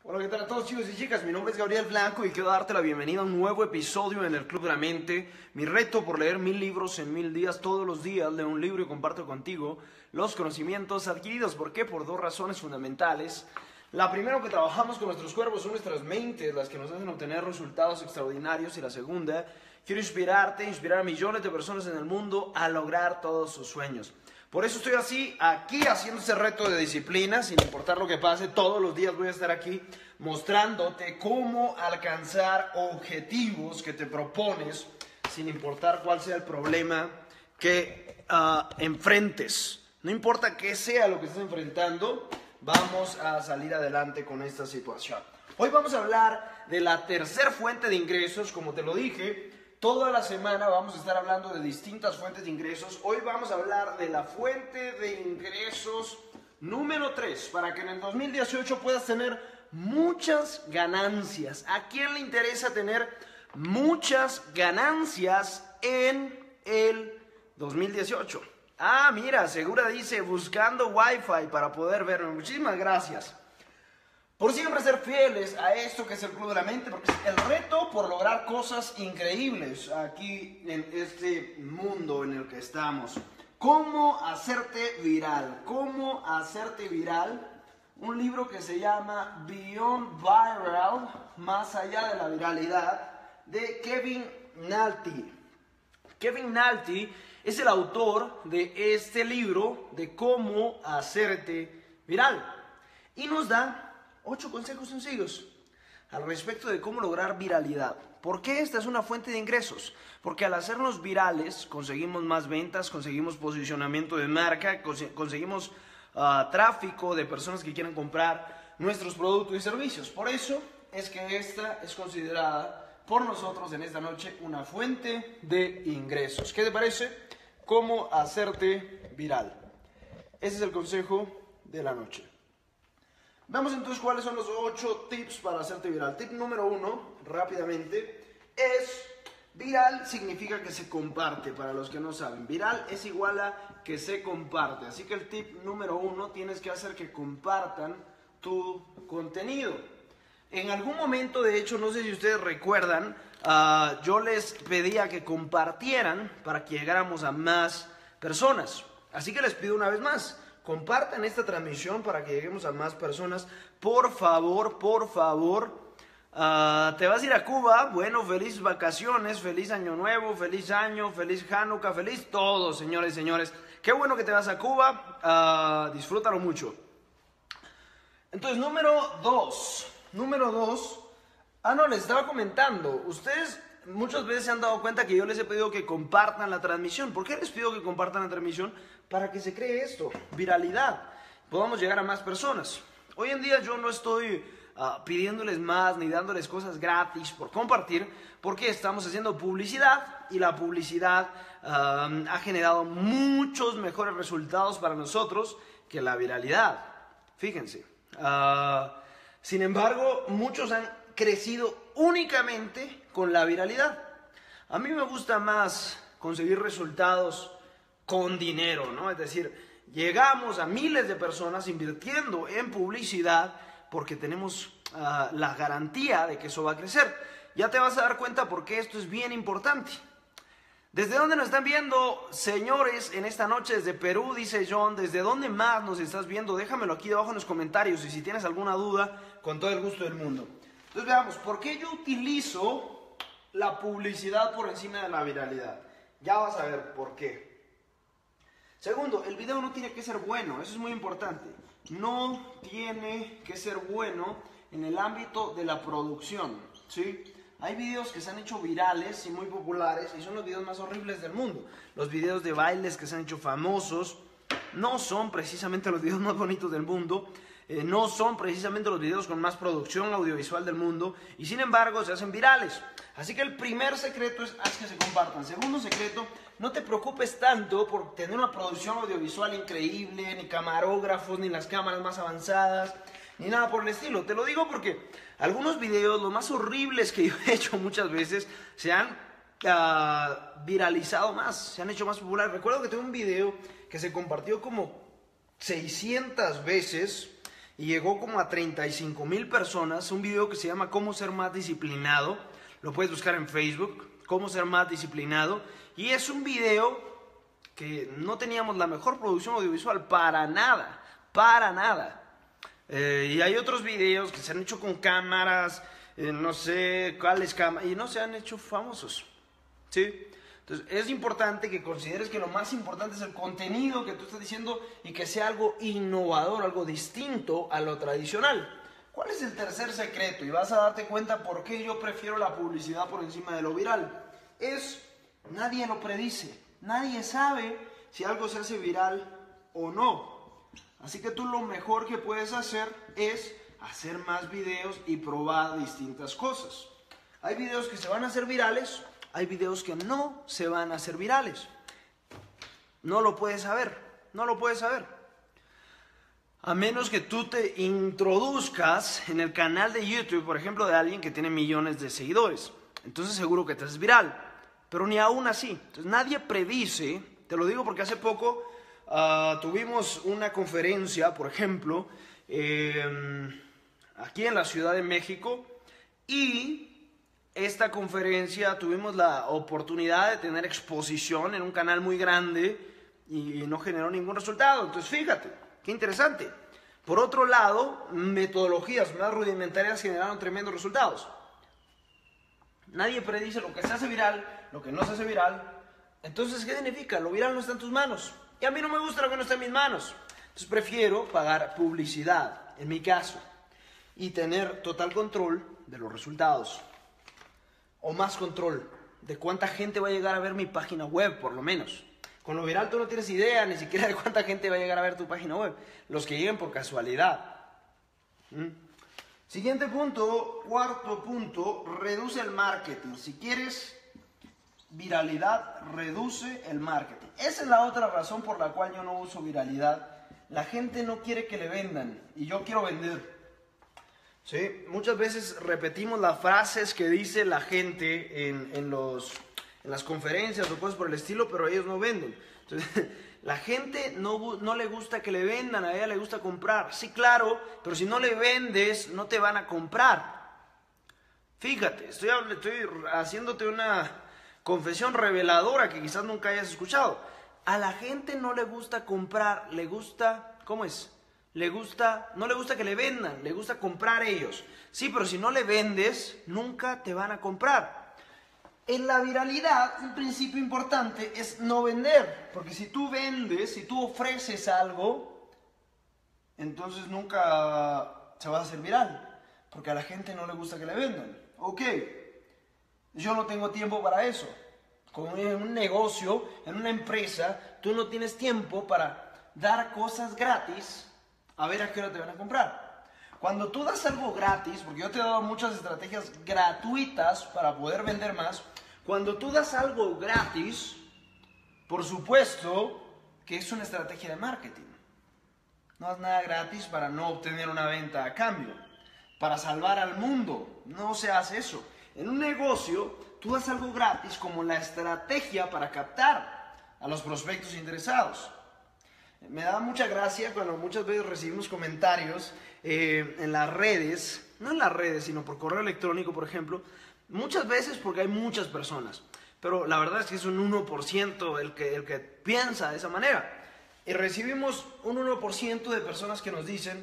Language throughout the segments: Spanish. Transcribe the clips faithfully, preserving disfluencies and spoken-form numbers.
Hola, ¿qué tal a todos, chicos y chicas? Mi nombre es Gabriel Blanco y quiero darte la bienvenida a un nuevo episodio en el Club de la Mente. Mi reto por leer mil libros en mil días, todos los días leo un libro y comparto contigo los conocimientos adquiridos. ¿Por qué? Por dos razones fundamentales. La primera, que trabajamos con nuestros cuerpos, son nuestras mentes las que nos hacen obtener resultados extraordinarios. Y la segunda, quiero inspirarte, inspirar a millones de personas en el mundo a lograr todos sus sueños. Por eso estoy así, aquí haciendo ese reto de disciplina, sin importar lo que pase. Todos los días voy a estar aquí mostrándote cómo alcanzar objetivos que te propones, sin importar cuál sea el problema que uh, enfrentes. No importa qué sea lo que estés enfrentando, vamos a salir adelante con esta situación. Hoy vamos a hablar de la tercera fuente de ingresos, como te lo dije. Toda la semana vamos a estar hablando de distintas fuentes de ingresos. Hoy vamos a hablar de la fuente de ingresos número tres, para que en el dos mil dieciocho puedas tener muchas ganancias. ¿A quién le interesa tener muchas ganancias en el dos mil dieciocho? Ah, mira, Segura dice, buscando Wi-Fi para poder verme. Muchísimas gracias por siempre ser fieles a esto que es el Club de la Mente, porque es el reto por lograr cosas increíbles aquí en este mundo en el que estamos. ¿Cómo hacerte viral? ¿Cómo hacerte viral? Un libro que se llama Beyond Viral, más allá de la viralidad, de Kevin Nalty. Kevin Nalty es el autor de este libro de cómo hacerte viral y nos da ocho consejos sencillos al respecto de cómo lograr viralidad. ¿Por qué esta es una fuente de ingresos? Porque al hacernos virales conseguimos más ventas, conseguimos posicionamiento de marca, conseguimos uh, tráfico de personas que quieran comprar nuestros productos y servicios. Por eso es que esta es considerada por nosotros en esta noche una fuente de ingresos. ¿Qué te parece? ¿Cómo hacerte viral? Ese es el consejo de la noche. Veamos entonces cuáles son los ocho tips para hacerte viral. Tip número uno, rápidamente, es viral significa que se comparte, para los que no saben. Viral es igual a que se comparte. Así que el tip número uno, tienes que hacer que compartan tu contenido. En algún momento, de hecho, no sé si ustedes recuerdan, uh, yo les pedía que compartieran para que llegáramos a más personas. Así que les pido una vez más, compartan esta transmisión para que lleguemos a más personas. Por favor, por favor. Uh, ¿Te vas a ir a Cuba? Bueno, feliz vacaciones, feliz año nuevo, feliz año, feliz Hanukkah, feliz todo, señores y señores. Qué bueno que te vas a Cuba. Uh, disfrútalo mucho. Entonces, número dos. Número dos. Ah, no, les estaba comentando. Ustedes muchas veces se han dado cuenta que yo les he pedido que compartan la transmisión. ¿Por qué les pido que compartan la transmisión? Para que se cree esto, viralidad, podamos llegar a más personas. Hoy en día yo no estoy uh, pidiéndoles más ni dándoles cosas gratis por compartir, porque estamos haciendo publicidad y la publicidad uh, ha generado muchos mejores resultados para nosotros que la viralidad. Fíjense. Uh, sin embargo, muchos han crecido únicamente con la viralidad. A mí me gusta más conseguir resultados con dinero, ¿no? Es decir, llegamos a miles de personas invirtiendo en publicidad porque tenemos uh, la garantía de que eso va a crecer. Ya te vas a dar cuenta por qué esto es bien importante. ¿Desde dónde nos están viendo, señores, en esta noche? Desde Perú, dice John. ¿Desde dónde más nos estás viendo? Déjamelo aquí debajo en los comentarios y si tienes alguna duda, con todo el gusto del mundo. Entonces veamos, ¿por qué yo utilizo la publicidad por encima de la viralidad? Ya vas a ver por qué. Segundo, el video no tiene que ser bueno, eso es muy importante. No tiene que ser bueno en el ámbito de la producción, ¿sí? Hay videos que se han hecho virales y muy populares y son los videos más horribles del mundo. Los videos de bailes que se han hecho famosos no son precisamente los videos más bonitos del mundo. Eh, no son precisamente los videos con más producción audiovisual del mundo y sin embargo se hacen virales. Así que el primer secreto es haz que se compartan. Segundo secreto, no te preocupes tanto por tener una producción audiovisual increíble, ni camarógrafos, ni las cámaras más avanzadas, ni nada por el estilo. Te lo digo porque algunos videos, los más horribles que yo he hecho muchas veces, se han uh, viralizado más, se han hecho más populares. Recuerdo que tengo un video que se compartió como seiscientas veces y llegó como a treinta y cinco mil personas. Un video que se llama Cómo ser más disciplinado. Lo puedes buscar en Facebook, Cómo ser más disciplinado. Y es un video que no teníamos la mejor producción audiovisual para nada, para nada. Eh, y hay otros videos que se han hecho con cámaras, eh, no sé cuáles cámaras, y no se han hecho famosos, ¿sí? Entonces es importante que consideres que lo más importante es el contenido que tú estás diciendo y que sea algo innovador, algo distinto a lo tradicional. ¿Cuál es el tercer secreto? Y vas a darte cuenta por qué yo prefiero la publicidad por encima de lo viral. Es, nadie lo predice, nadie sabe si algo se hace viral o no. Así que tú lo mejor que puedes hacer es hacer más videos y probar distintas cosas. Hay videos que se van a hacer virales, hay videos que no se van a hacer virales. No lo puedes saber, no lo puedes saber. A menos que tú te introduzcas en el canal de YouTube, por ejemplo, de alguien que tiene millones de seguidores. Entonces seguro que te haces viral, pero ni aún así. Entonces nadie predice, te lo digo porque hace poco uh, tuvimos una conferencia, por ejemplo, eh, aquí en la Ciudad de México, y esta conferencia tuvimos la oportunidad de tener exposición en un canal muy grande y no generó ningún resultado. Entonces fíjate, qué interesante. Por otro lado, metodologías más rudimentarias generaron tremendos resultados. Nadie predice lo que se hace viral, lo que no se hace viral. Entonces, ¿qué significa? Lo viral no está en tus manos. Y a mí no me gusta lo que no está en mis manos. Entonces prefiero pagar publicidad, en mi caso, y tener total control de los resultados. O más control de cuánta gente va a llegar a ver mi página web, por lo menos. Con lo viral tú no tienes idea ni siquiera de cuánta gente va a llegar a ver tu página web. Los que lleguen por casualidad. ¿Mm? Siguiente punto, cuarto punto, reduce el marketing. Si quieres viralidad, reduce el marketing. Esa es la otra razón por la cual yo no uso viralidad. La gente no quiere que le vendan y yo quiero vender. ¿Sí? Muchas veces repetimos las frases que dice la gente en, en, los, en las conferencias o cosas por el estilo, pero ellos no venden. Entonces, la gente no, no le gusta que le vendan, a ella le gusta comprar. Sí, claro, pero si no le vendes, no te van a comprar. Fíjate, estoy, estoy haciéndote una confesión reveladora que quizás nunca hayas escuchado. A la gente no le gusta comprar, le gusta, ¿cómo es? Le gusta, no le gusta que le vendan, le gusta comprar ellos. Sí, pero si no le vendes, nunca te van a comprar. En la viralidad, un principio importante es no vender. Porque si tú vendes, si tú ofreces algo, entonces nunca se va a hacer viral. Porque a la gente no le gusta que le vendan. Ok, yo no tengo tiempo para eso. Como en un negocio, en una empresa, tú no tienes tiempo para dar cosas gratis a ver a qué hora te van a comprar. Cuando tú das algo gratis, porque yo te he dado muchas estrategias gratuitas para poder vender más, cuando tú das algo gratis, por supuesto que es una estrategia de marketing. No das nada gratis para no obtener una venta a cambio, para salvar al mundo. No se hace eso. En un negocio, tú das algo gratis como la estrategia para captar a los prospectos interesados. Me da mucha gracia cuando muchas veces recibimos comentarios eh, en las redes, no en las redes, sino por correo electrónico, por ejemplo, muchas veces porque hay muchas personas, pero la verdad es que es un uno por ciento el que, el que piensa de esa manera. Y recibimos un uno por ciento de personas que nos dicen,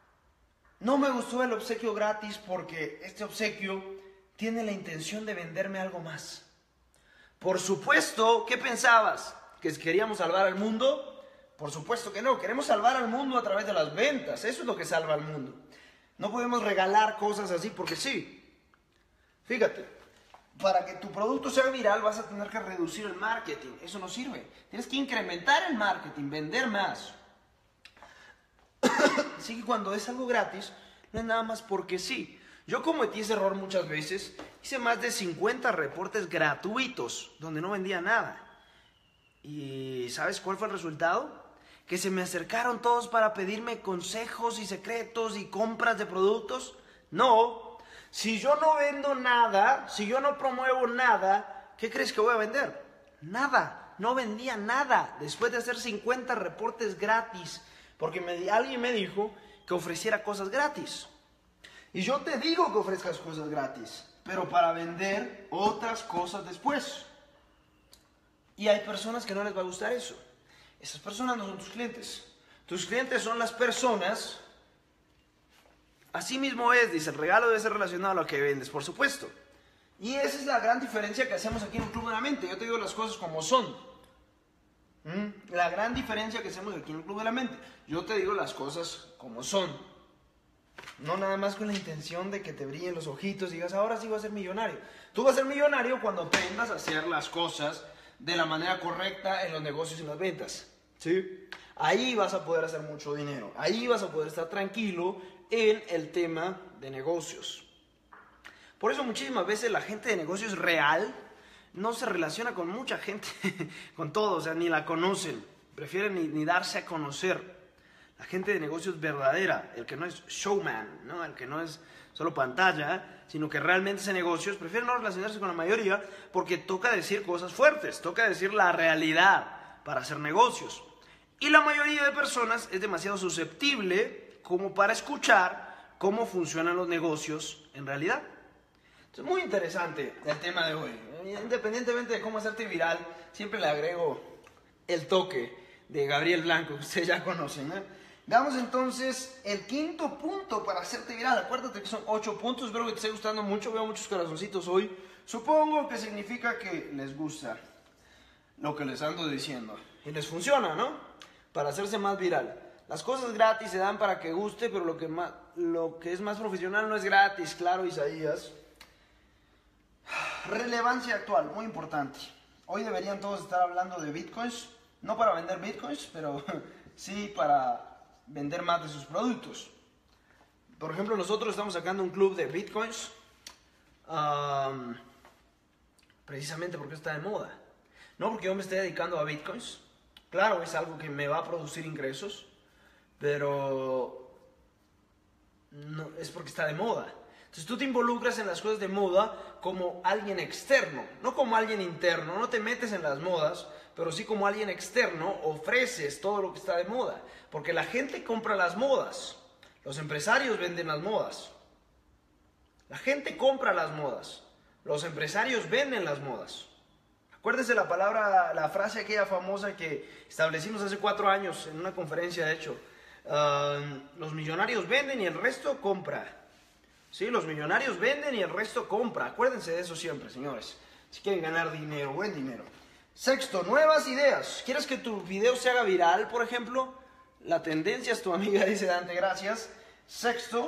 no me gustó el obsequio gratis porque este obsequio tiene la intención de venderme algo más. Por supuesto, ¿qué pensabas? ¿Que queríamos salvar al mundo? Por supuesto que no, queremos salvar al mundo a través de las ventas, eso es lo que salva al mundo. No podemos regalar cosas así porque sí. Fíjate, para que tu producto sea viral vas a tener que reducir el marketing, eso no sirve. Tienes que incrementar el marketing, vender más. Así que cuando es algo gratis, no es nada más porque sí. Yo cometí ese error muchas veces, hice más de cincuenta reportes gratuitos donde no vendía nada. ¿Y sabes cuál fue el resultado? Que se me acercaron todos para pedirme consejos y secretos y compras de productos. No, si yo no vendo nada, si yo no promuevo nada, ¿qué crees que voy a vender? Nada, no vendía nada después de hacer cincuenta reportes gratis. Porque me, alguien me dijo que ofreciera cosas gratis. Y yo te digo que ofrezcas cosas gratis, pero para vender otras cosas después. Y hay personas que no les va a gustar eso. Esas personas no son tus clientes. Tus clientes son las personas. Así mismo es, dice, el regalo debe ser relacionado a lo que vendes, por supuesto. Y esa es la gran diferencia que hacemos aquí en el Club de la Mente. Yo te digo las cosas como son. ¿Mm? La gran diferencia que hacemos aquí en el Club de la Mente. Yo te digo las cosas como son. No nada más con la intención de que te brillen los ojitos y digas, ahora sí voy a ser millonario. Tú vas a ser millonario cuando aprendas a hacer las cosas de la manera correcta en los negocios y en las ventas. ¿Sí? Ahí vas a poder hacer mucho dinero. Ahí vas a poder estar tranquilo en el tema de negocios. Por eso muchísimas veces la gente de negocios real no se relaciona con mucha gente, con todo, o sea, ni la conocen. Prefieren ni, ni darse a conocer. La gente de negocios verdadera, el que no es showman, ¿no? El que no es solo pantalla, sino que realmente hace negocios, prefieren no relacionarse con la mayoría porque toca decir cosas fuertes, toca decir la realidad para hacer negocios. Y la mayoría de personas es demasiado susceptible como para escuchar cómo funcionan los negocios en realidad. Es muy interesante el tema de hoy. Independientemente de cómo hacerte viral, siempre le agrego el toque de Gabriel Blanco, que ustedes ya conocen, ¿eh? Veamos entonces el quinto punto para hacerte viral. Acuérdate que son ocho puntos, espero que te esté gustando mucho. Veo muchos corazoncitos hoy. Supongo que significa que les gusta lo que les ando diciendo. Y les funciona, ¿no? Para hacerse más viral. Las cosas gratis se dan para que guste, pero lo que, más, lo que es más profesional no es gratis, claro, Isaías. Relevancia actual, muy importante. Hoy deberían todos estar hablando de bitcoins. No para vender bitcoins, pero sí para vender más de sus productos. Por ejemplo, nosotros estamos sacando un club de bitcoins um, precisamente porque está de moda. No porque yo me esté dedicando a bitcoins. Claro, es algo que me va a producir ingresos, pero no, es porque está de moda. Entonces tú te involucras en las cosas de moda como alguien externo, no como alguien interno. No te metes en las modas, pero sí como alguien externo ofreces todo lo que está de moda. Porque la gente compra las modas. Los empresarios venden las modas. La gente compra las modas. Los empresarios venden las modas. Acuérdense la palabra, la frase aquella famosa que establecimos hace cuatro años en una conferencia, de hecho. Uh, los millonarios venden y el resto compra. Sí, los millonarios venden y el resto compra. Acuérdense de eso siempre, señores. Si quieren ganar dinero, buen dinero. Sexto, nuevas ideas. ¿Quieres que tu video se haga viral, por ejemplo? La tendencia es tu amiga, dice Dante, gracias. Sexto,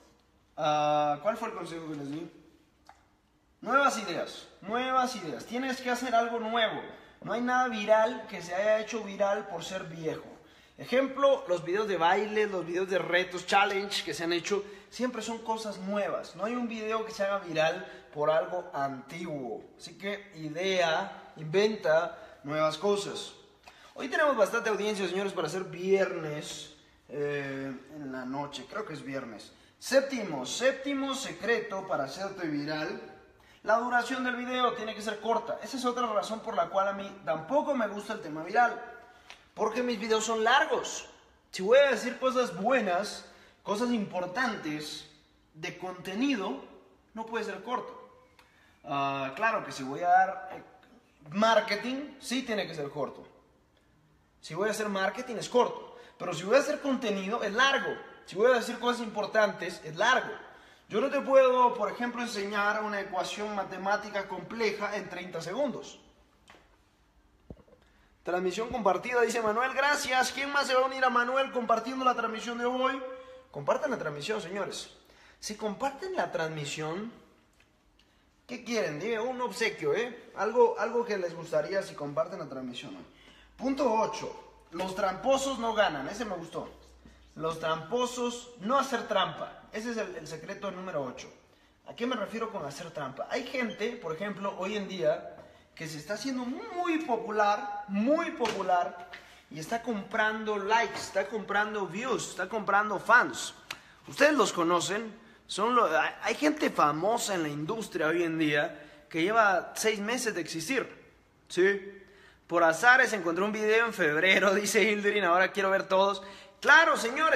uh, ¿cuál fue el consejo que les di? Nuevas ideas, nuevas ideas. Tienes que hacer algo nuevo. No hay nada viral que se haya hecho viral por ser viejo. Ejemplo, los videos de baile, los videos de retos, challenge que se han hecho, siempre son cosas nuevas. No hay un video que se haga viral por algo antiguo. Así que idea, inventa nuevas cosas. Hoy tenemos bastante audiencia, señores, para hacer viernes eh, en la noche. Creo que es viernes. Séptimo, séptimo secreto para hacerte viral. La duración del video tiene que ser corta. Esa es otra razón por la cual a mí tampoco me gusta el tema viral. Porque mis videos son largos. Si voy a decir cosas buenas, cosas importantes de contenido, no puede ser corto. Uh, claro que si voy a dar eh, marketing, sí tiene que ser corto. Si voy a hacer marketing es corto. Pero si voy a hacer contenido es largo. Si voy a decir cosas importantes es largo. Yo no te puedo, por ejemplo, enseñar una ecuación matemática compleja en treinta segundos. Transmisión compartida, dice Manuel, gracias. ¿Quién más se va a unir a Manuel compartiendo la transmisión de hoy? Compartan la transmisión, señores. Si comparten la transmisión, ¿qué quieren? Dime un obsequio, ¿eh? Algo, algo que les gustaría si comparten la transmisión. Punto ocho. Los tramposos no ganan. Ese me gustó. Los tramposos, no hacer trampa. Ese es el, el secreto número ocho. ¿A qué me refiero con hacer trampa? Hay gente, por ejemplo, hoy en día, que se está haciendo muy popular, muy popular, y está comprando likes, está comprando views, está comprando fans. Ustedes los conocen, son lo, hay gente famosa en la industria hoy en día que lleva seis meses de existir, ¿sí? Por azares encontré un video en febrero, dice Hilderin, ahora quiero ver todos. Claro, señores,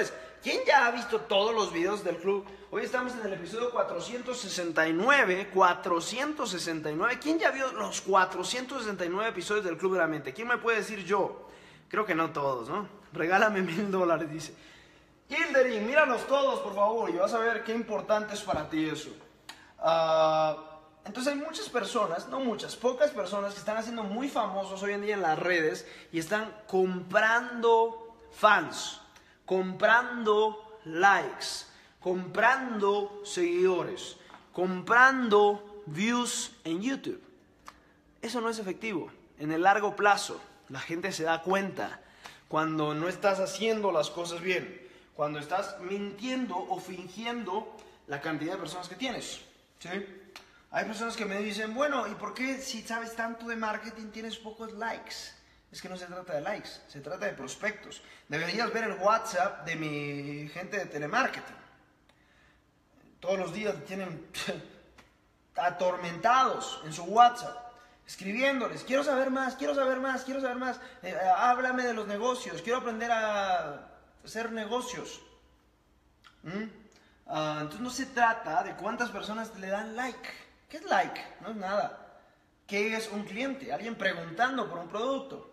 ¿Quién ya ha visto todos los videos del club? Hoy estamos en el episodio cuatrocientos sesenta y nueve. cuatrocientos sesenta y nueve. ¿Quién ya vio los cuatrocientos sesenta y nueve episodios del Club de la Mente? ¿Quién me puede decir yo? Creo que no todos, ¿no? Regálame mil dólares, dice. Hildering, míralos todos, por favor, y vas a ver qué importante es para ti eso. Uh, entonces hay muchas personas, no muchas, pocas personas que están haciendo muy famosos hoy en día en las redes y están comprando fans, comprando likes, comprando seguidores, comprando views en YouTube. Eso no es efectivo. En el largo plazo, la gente se da cuenta cuando no estás haciendo las cosas bien, cuando estás mintiendo o fingiendo la cantidad de personas que tienes, ¿sí? Hay personas que me dicen, bueno, ¿y por qué si sabes tanto de marketing tienes pocos likes? Es que no se trata de likes, se trata de prospectos. Deberías ver el WhatsApp de mi gente de telemarketing. Todos los días tienen atormentados en su WhatsApp, escribiéndoles, quiero saber más, quiero saber más, quiero saber más, eh, háblame de los negocios, quiero aprender a hacer negocios. ¿Mm? Uh, entonces no se trata de cuántas personas le dan like. ¿Qué es like? No es nada. ¿Qué es un cliente? Alguien preguntando por un producto.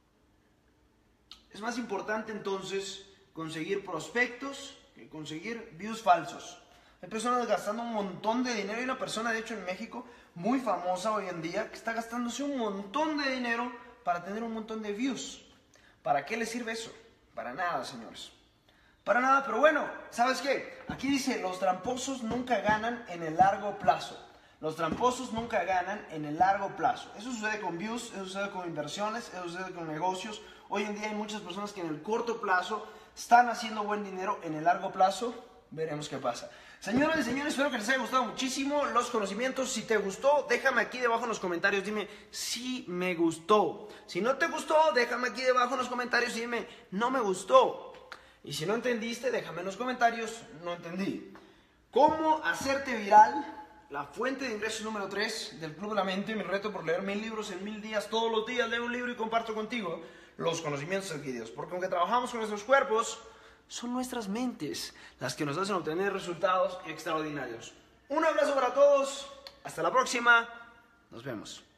Es más importante entonces conseguir prospectos que conseguir views falsos. Hay personas gastando un montón de dinero. Hay una persona, de hecho, en México, muy famosa hoy en día, que está gastándose un montón de dinero para tener un montón de views. ¿Para qué le sirve eso? Para nada, señores. Para nada, pero bueno, ¿sabes qué? Aquí dice, los tramposos nunca ganan en el largo plazo. Los tramposos nunca ganan en el largo plazo. Eso sucede con views, eso sucede con inversiones, eso sucede con negocios. Hoy en día hay muchas personas que en el corto plazo están haciendo buen dinero. En el largo plazo, veremos qué pasa. Señoras y señores, espero que les haya gustado muchísimo los conocimientos. Si te gustó, déjame aquí debajo en los comentarios, dime si me gustó. Si no te gustó, déjame aquí debajo en los comentarios y dime no me gustó. Y si no entendiste, déjame en los comentarios, no entendí. ¿Cómo hacerte viral? La fuente de ingresos número tres del Club de la Mente. Mi reto por leer mil libros en mil días. Todos los días leo un libro y comparto contigo los conocimientos adquiridos. Porque aunque trabajamos con nuestros cuerpos, son nuestras mentes las que nos hacen obtener resultados extraordinarios. Un abrazo para todos. Hasta la próxima. Nos vemos.